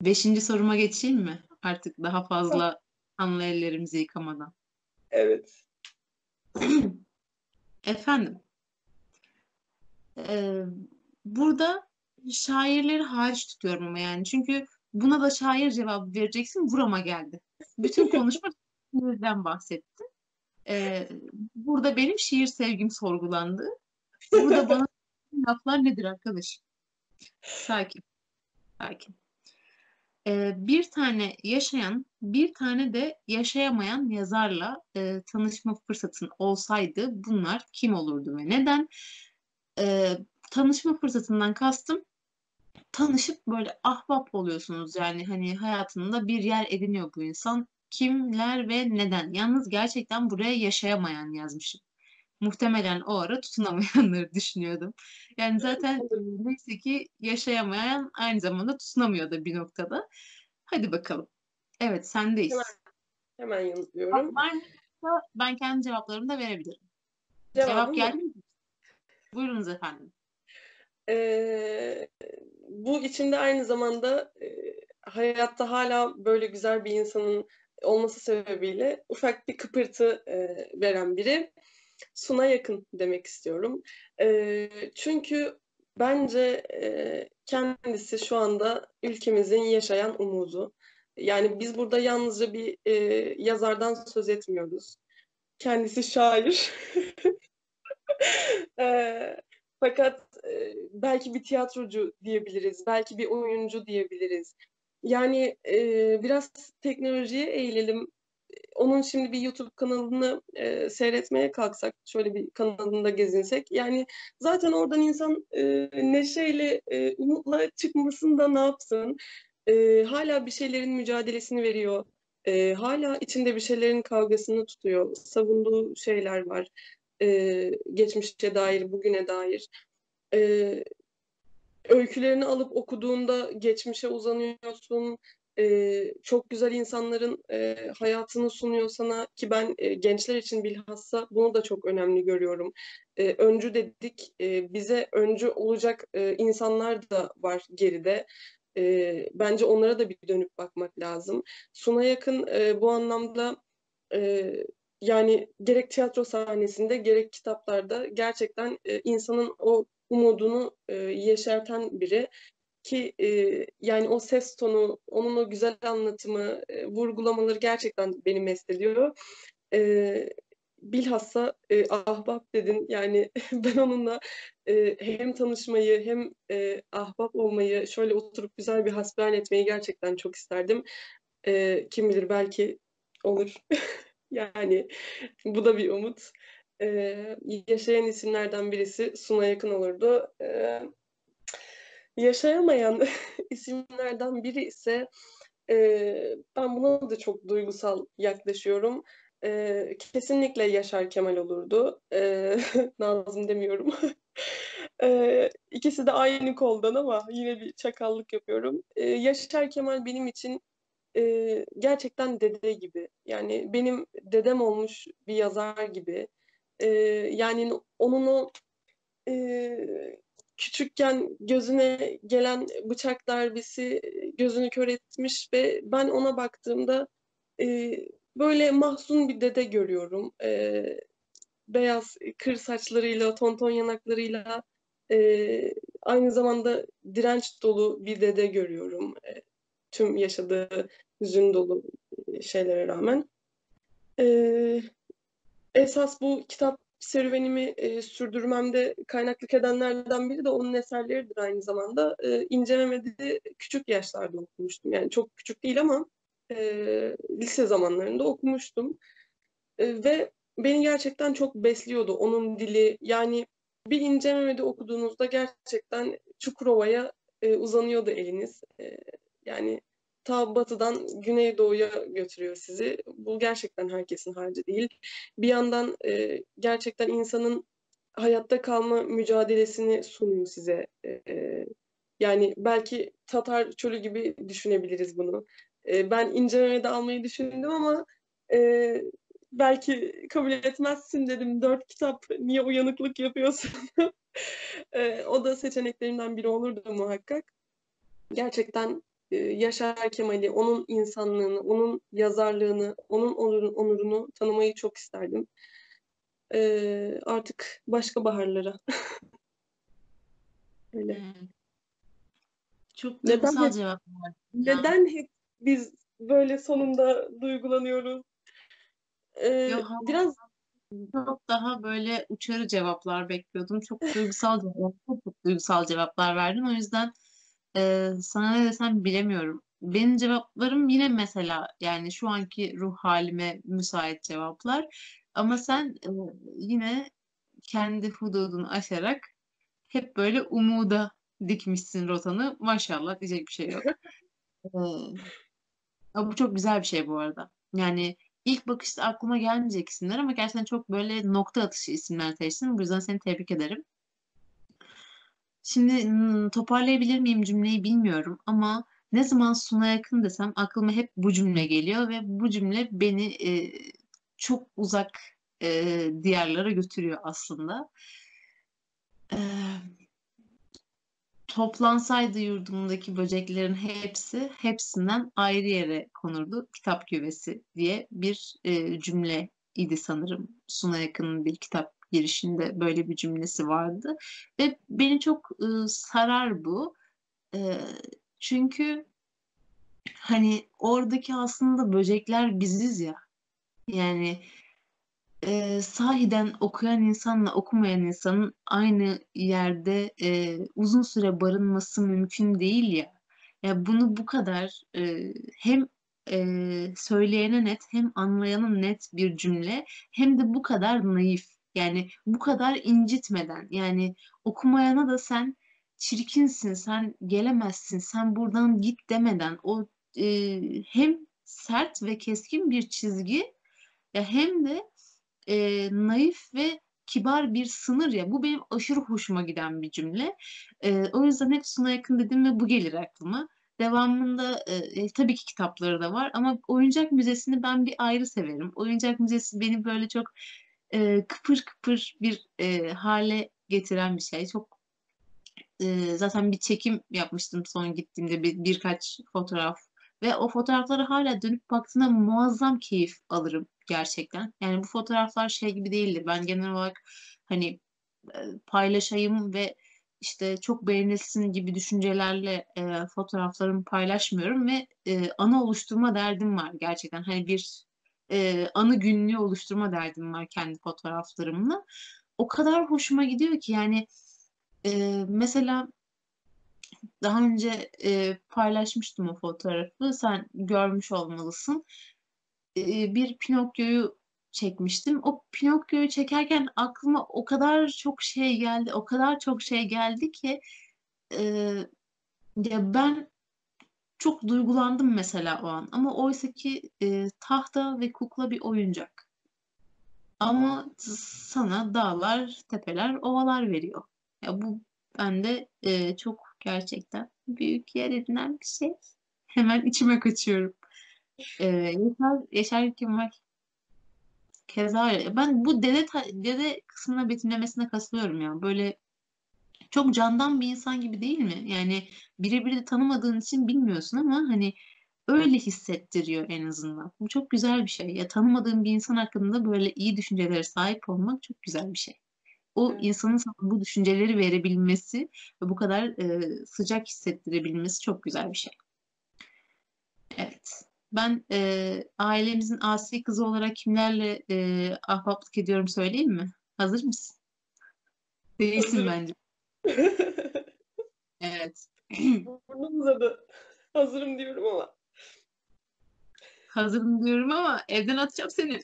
Beşinci soruma geçeyim mi? Artık daha fazla anla ellerimizi yıkamadan. Evet. Efendim, e, burada şairleri hariç tutuyorum ama yani. Çünkü buna da şair cevabı vereceksin. Burama geldi. Bütün konuşma şiirden bahsetti. E, Burada benim şiir sevgim sorgulandı. Burada bana laflar nedir arkadaş? Sakin, sakin. Bir tane yaşayan, bir tane de yaşayamayan yazarla tanışma fırsatın olsaydı bunlar kim olurdu ve neden? Ee, Tanışma fırsatından kastım tanışıp böyle ahbap oluyorsunuz yani hani hayatında bir yer ediniyor bu insan. Kimler ve neden? Yalnız gerçekten buraya yaşayamayan yazmışım. Muhtemelen o ara tutunamayanları düşünüyordum. Yani zaten neyse ki yaşayamayan aynı zamanda tutunamıyor da bir noktada. Hadi bakalım. Evet, Hemen, sendeyiz. hemen yanıtlıyorum. Cevaplar mıysa ben kendi cevaplarımı da verebilirim. Cevap Cevabım geldi var. mi? Buyurunuz efendim. Ee, Bu içinde aynı zamanda hayatta hala böyle güzel bir insanın olması sebebiyle ufak bir kıpırtı veren biri. Suna yakın demek istiyorum. Çünkü bence kendisi şu anda ülkemizin yaşayan umudu. Yani biz burada yalnızca bir yazardan söz etmiyoruz. Kendisi şair. Fakat belki bir tiyatrocu diyebiliriz, belki bir oyuncu diyebiliriz. Yani biraz teknolojiye eğilelim. Onun şimdi bir YouTube kanalını seyretmeye kalksak, şöyle bir kanalında gezinsek, yani zaten oradan insan neşeyle, umutla çıkmasın da ne yapsın? Hala bir şeylerin mücadelesini veriyor. Hala içinde bir şeylerin kavgasını tutuyor. Savunduğu şeyler var. Geçmişe dair, bugüne dair. E, Öykülerini alıp okuduğunda geçmişe uzanıyorsun. Çok güzel insanların hayatını sunuyor sana ki ben gençler için bilhassa bunu da çok önemli görüyorum. Öncü dedik, bize öncü olacak insanlar da var geride. Bence onlara da bir dönüp bakmak lazım. Suna Yakın bu anlamda e, yani gerek tiyatro sahnesinde gerek kitaplarda gerçekten insanın o umudunu yeşerten biri ki yani o ses tonu, onun o güzel anlatımı, vurgulamaları gerçekten beni mest ediyor. E, Bilhassa ahbap dedin yani ben onunla hem tanışmayı hem ahbap olmayı şöyle oturup güzel bir hasbihal etmeyi gerçekten çok isterdim. Kim bilir belki olur. Yani bu da bir umut. Yaşayan isimlerden birisi Suna Yakın olurdu. Yaşayamayan isimlerden biri ise ben buna da çok duygusal yaklaşıyorum. Kesinlikle Yaşar Kemal olurdu. Nazım demiyorum. İkisi de aynı koldan ama yine bir çakallık yapıyorum. Yaşar Kemal benim için gerçekten dede gibi. Yani benim dedem olmuş bir yazar gibi. Yani onun o küçükken gözüne gelen bıçak darbesi gözünü kör etmiş ve ben ona baktığımda e, böyle mahzun bir dede görüyorum. Beyaz kır saçlarıyla, tonton yanaklarıyla aynı zamanda direnç dolu bir dede görüyorum. Tüm yaşadığı hüzün dolu şeylere rağmen. E, Esas bu kitap serüvenimi sürdürmemde kaynaklık edenlerden biri de onun eserleridir aynı zamanda. İnce Mehmet'i küçük yaşlarda okumuştum. Yani çok küçük değil ama lise zamanlarında okumuştum. Ve beni gerçekten çok besliyordu onun dili. Yani bir İnce Mehmet'i okuduğunuzda gerçekten Çukurova'ya uzanıyordu eliniz. Yani ta batıdan güneydoğuya götürüyor sizi. Bu gerçekten herkesin harcı değil. Bir yandan gerçekten insanın hayatta kalma mücadelesini sunuyor size. Yani belki Tatar çölü gibi düşünebiliriz bunu. Ben İnce Mehmet'i almayı düşündüm ama e, belki kabul etmezsin dedim. 4 kitap niye uyanıklık yapıyorsun? O da seçeneklerimden biri olurdu muhakkak. Gerçekten Yaşar Kemal'i, onun insanlığını, onun yazarlığını, onun onurunu tanımayı çok isterdim. Artık başka baharlara. Öyle. Hmm, çok Neden duygusal hep cevaplar ya. neden hep biz böyle sonunda duygulanıyoruz? Yo, Biraz çok daha böyle uçarı cevaplar bekliyordum. Çok duygusal cevaplar, çok duygusal cevaplar verdin. O yüzden sana ne desem bilemiyorum. Benim cevaplarım yine mesela yani şu anki ruh halime müsait cevaplar. Ama sen yine kendi hududunu aşarak hep böyle umuda dikmişsin rotanı. Maşallah diyecek bir şey yok. E, Ama bu çok güzel bir şey bu arada. Yani ilk bakışta aklıma gelmeyecek isimler ama gerçekten çok böyle nokta atışı isimler seçtin. Bu yüzden seni tebrik ederim. Şimdi toparlayabilir miyim cümleyi bilmiyorum ama ne zaman Suna yakın desem aklıma hep bu cümle geliyor ve bu cümle beni çok uzak diyarlara götürüyor aslında. E, Toplansaydı yurdumdaki böceklerin hepsinden ayrı yere konurdu kitap küvesi diye bir cümle idi sanırım. Suna Yakın'ın bir kitap girişinde böyle bir cümlesi vardı. Ve beni çok sarar bu. E, Çünkü hani oradaki aslında böcekler biziz ya. Yani sahiden okuyan insanla okumayan insanın aynı yerde uzun süre barınması mümkün değil ya. Ya bunu bu kadar hem söyleyene net hem anlayana net bir cümle hem de bu kadar naif. Yani bu kadar incitmeden yani okumayana da sen çirkinsin, sen gelemezsin, sen buradan git demeden o hem sert ve keskin bir çizgi ya hem de naif ve kibar bir sınır ya. Bu benim aşırı hoşuma giden bir cümle. O yüzden hep Suna Yakın dedim ve bu gelir aklıma. Devamında tabii ki kitapları da var ama Oyuncak Müzesi'ni ben bir ayrı severim. Oyuncak Müzesi beni böyle çok kıpır kıpır bir hale getiren bir şey. Çok zaten bir çekim yapmıştım son gittiğimde birkaç fotoğraf ve o fotoğraflara hala dönüp baktığımda muazzam keyif alırım gerçekten. Yani bu fotoğraflar şey gibi değildir. Ben genel olarak hani paylaşayım ve işte çok beğenilsin gibi düşüncelerle fotoğraflarımı paylaşmıyorum ve anı oluşturma derdim var gerçekten. Hani bir anı günlüğü oluşturma derdim var kendi fotoğraflarımla. O kadar hoşuma gidiyor ki yani mesela daha önce paylaşmıştım o fotoğrafı. Sen görmüş olmalısın. Bir Pinokyo'yu çekmiştim. O Pinokyo'yu çekerken aklıma o kadar çok şey geldi, o kadar çok şey geldi ki e, ya ben çok duygulandım mesela o an. Ama oysa ki tahta ve kukla bir oyuncak. Ama sana dağlar, tepeler, ovalar veriyor. Ya bu bende çok gerçekten büyük yer edinen bir şey. Hemen içime kaçıyorum. Yaşar Kemal keza öyle. Ben bu dede kısmına betimlemesine katılıyorum ya. Böyle çok candan bir insan gibi değil mi? Yani birebir de tanımadığın için bilmiyorsun ama hani öyle hissettiriyor en azından. Bu çok güzel bir şey. Ya tanımadığın bir insan hakkında böyle iyi düşüncelere sahip olmak çok güzel bir şey. O evet. insanın sana bu düşünceleri verebilmesi ve bu kadar sıcak hissettirebilmesi çok güzel bir şey. Evet. Ben ailemizin asi kızı olarak kimlerle ahbaplık ediyorum söyleyeyim mi? Hazır mısın? Değilsin Hazırım. bence. Evet. Burnum uzadı. Hazırım diyorum ama. Hazırım diyorum ama evden atacağım seni.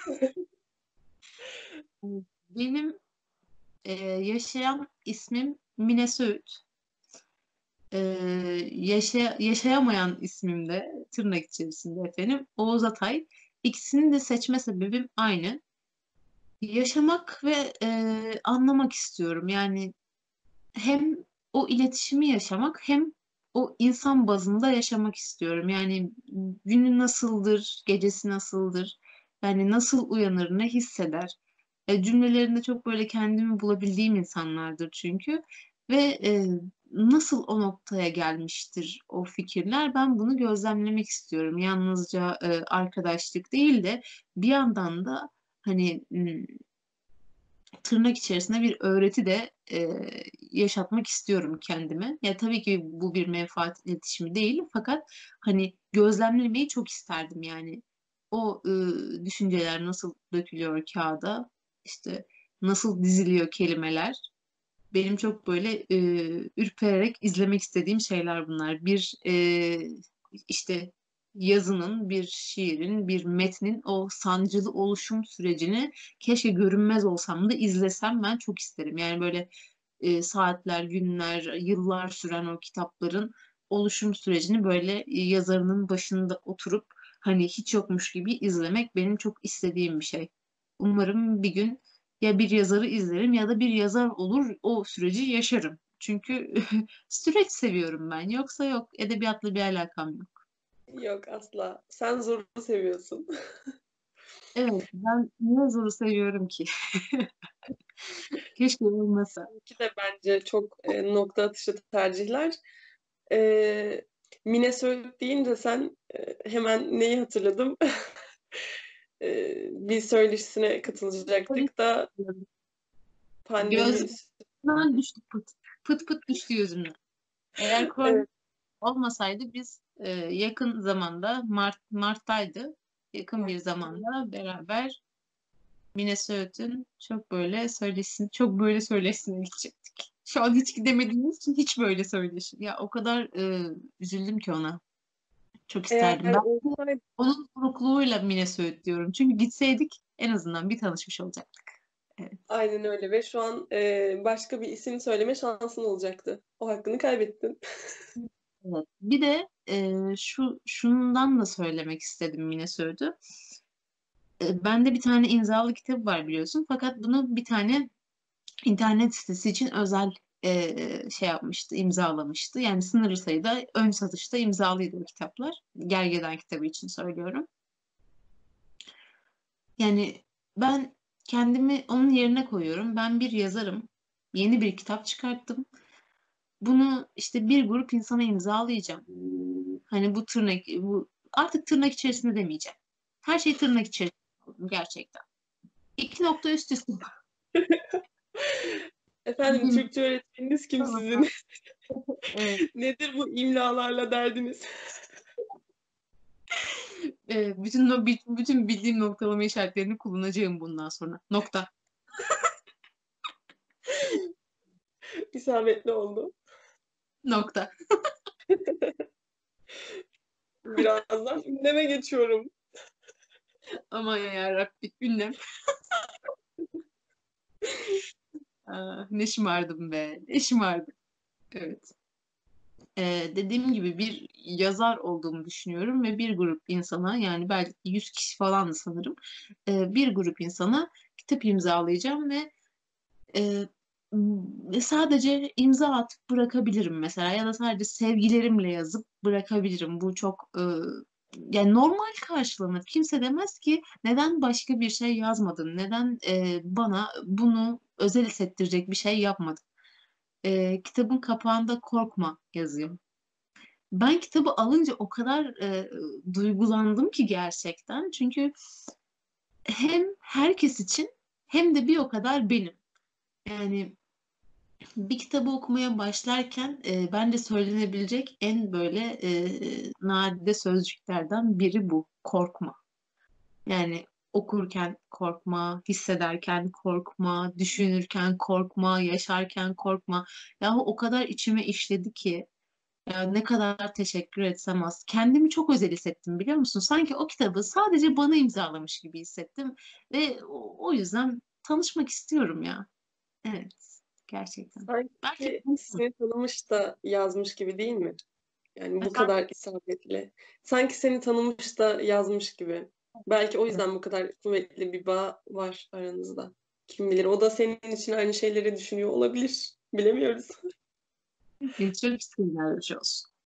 Benim yaşayan ismim Mine Söğüt. E, yaşayamayan ismim de tırnak içerisinde efendim Oğuz Atay. İkisini de seçme sebebim aynı. Yaşamak ve anlamak istiyorum. Yani hem o iletişimi yaşamak hem o insan bazında yaşamak istiyorum. Yani günü nasıldır, gecesi nasıldır, yani nasıl uyanır, ne hisseder. Cümlelerinde çok böyle kendimi bulabildiğim insanlardır çünkü ve nasıl o noktaya gelmiştir o fikirler? Ben bunu gözlemlemek istiyorum. Yalnızca arkadaşlık değil de bir yandan da hani tırnak içerisinde bir öğreti de yaşatmak istiyorum kendime. Ya tabii ki bu bir menfaat iletişimi değil, fakat hani gözlemlemeyi çok isterdim yani. O düşünceler nasıl dökülüyor kağıda, işte nasıl diziliyor kelimeler. Benim çok böyle ürpererek izlemek istediğim şeyler bunlar. Bir işte yazının, bir şiirin, bir metnin o sancılı oluşum sürecini keşke görünmez olsam da izlesem, ben çok isterim. Yani böyle saatler, günler, yıllar süren o kitapların oluşum sürecini böyle yazarının başında oturup hani hiç yokmuş gibi izlemek benim çok istediğim bir şey. Umarım bir gün ya bir yazarı izlerim ya da bir yazar olur, o süreci yaşarım. Çünkü süreç seviyorum ben. Yoksa yok. Edebiyatla bir alakam yok. Yok asla. Sen zoru seviyorsun. Evet, ben niye zoru seviyorum ki? Keşke olmasa. İki de bence çok nokta atışı tercihler. E, Mine Söğüt deyince sen hemen neyi hatırladım? Bir söyleşisine katılacaktık da pandemi Gözümden düştü pıt. Pıt pıt düştü gözümden. Eğer korona evet, olmasaydı biz yakın zamanda Mart'taydı. Yakın bir zamanda beraber Mine Söğüt'ün çok böyle söyleşisine gidecektik. Şu an hiç gidemediğimiz için hiç böyle söyleşi. Ya o kadar üzüldüm ki ona. Çok isterdim. eğer Ben olsaydı onun burukluğuyla Mine Söğüt diyorum. Çünkü gitseydik en azından bir tanışmış olacaktık. Evet. aynen öyle ve şu an başka bir isim söyleme şansın olacaktı. O hakkını kaybettin. Evet. Bir de şundan da söylemek istedim Mine Söğüt'ü. Bende bir tane imzalı kitabı var biliyorsun. Fakat bunu bir tane internet sitesi için özel şey yapmıştı, imzalamıştı. Yani sınırlı sayıda ön satışta imzalıydı o kitaplar. Gergedan kitabı için söylüyorum. Yani ben kendimi onun yerine koyuyorum. Ben bir yazarım. Yeni bir kitap çıkarttım. Bunu işte bir grup insana imzalayacağım. Hani bu artık tırnak içerisinde demeyeceğim. Her şey tırnak içerisinde oldu gerçekten. İki nokta üst üste. Efendim Türkçe öğretmeniniz kim sizin? Evet, Nedir bu imlalarla derdiniz? bütün bildiğim noktalama işaretlerini kullanacağım bundan sonra. Nokta. İsabetli oldu. Nokta. Birazdan ünleme geçiyorum. Aman ya Rabbi. Ünlem. Ne şımardım be. Ne şımardım. Evet. Dediğim gibi bir yazar olduğumu düşünüyorum ve bir grup insana, yani belki 100 kişi falan sanırım, bir grup insana kitap imzalayacağım e, ve sadece imza atıp bırakabilirim mesela, ya da sadece sevgilerimle yazıp bırakabilirim. Bu çok yani normal karşılanır. Kimse demez ki neden başka bir şey yazmadın, neden bana bunu özel hissettirecek bir şey yapmadın. Kitabın kapağında korkma yazıyor. Ben kitabı alınca o kadar duygulandım ki gerçekten. Çünkü hem herkes için hem de bir o kadar benim. Yani bir kitabı okumaya başlarken bence söylenebilecek en böyle nadide sözcüklerden biri bu. Korkma. Yani okurken korkma, hissederken korkma, düşünürken korkma, yaşarken korkma. Yahu o kadar içime işledi ki. Ya ne kadar teşekkür etsem az. Kendimi çok özel hissettim biliyor musun? Sanki o kitabı sadece bana imzalamış gibi hissettim. Ve o yüzden tanışmak istiyorum ya. Evet, gerçekten. Belki Sanki seni tanımış da yazmış gibi değil mi? Yani bu efendim, kadar isabetli. Sanki seni tanımış da yazmış gibi. Belki o yüzden bu kadar kuvvetli bir bağ var aranızda. Kim bilir o da senin için aynı şeyleri düşünüyor olabilir. Bilemiyoruz. çok istedim öyle bir şey olsun.